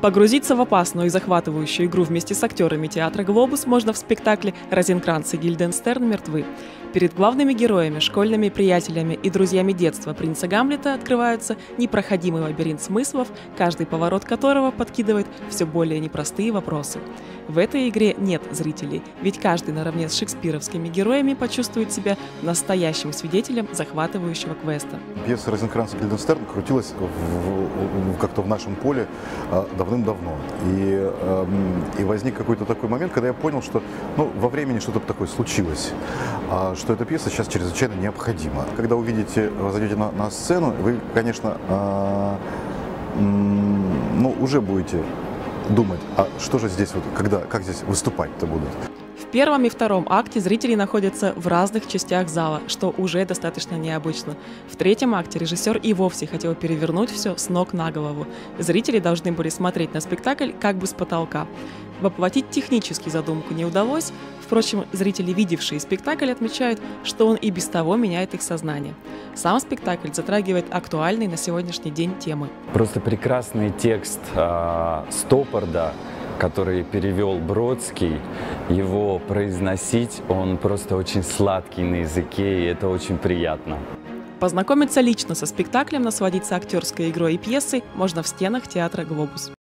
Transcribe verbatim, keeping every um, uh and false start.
Погрузиться в опасную и захватывающую игру вместе с актерами театра «Глобус» можно в спектакле «Розенкранц и Гильденстерн мертвы». Перед главными героями, школьными приятелями и друзьями детства принца Гамлета открывается непроходимый лабиринт смыслов, каждый поворот которого подкидывает все более непростые вопросы. В этой игре нет зрителей, ведь каждый наравне с шекспировскими героями почувствует себя настоящим свидетелем захватывающего квеста. Пьеса «Розенкранц и Гильденстерн» крутилась как-то в нашем поле давным-давно. И, и возник какой-то такой момент, когда я понял, что ну, во времени что-то такое случилось, что эта пьеса сейчас чрезвычайно необходима. Когда увидите, зайдете на, на сцену, вы, конечно, ну, уже будете думать, а что же здесь, вот, когда, как здесь выступать-то будут. В первом и втором акте зрители находятся в разных частях зала, что уже достаточно необычно. В третьем акте режиссер и вовсе хотел перевернуть все с ног на голову. Зрители должны были смотреть на спектакль как бы с потолка. Воплотить технически задумку не удалось. Впрочем, зрители, видевшие спектакль, отмечают, что он и без того меняет их сознание. Сам спектакль затрагивает актуальные на сегодняшний день темы. Просто прекрасный текст э, Стоппарда, который перевел Бродский, его произносить, он просто очень сладкий на языке, и это очень приятно. Познакомиться лично со спектаклем, насладиться актерской игрой и пьесой можно в стенах театра «Глобус».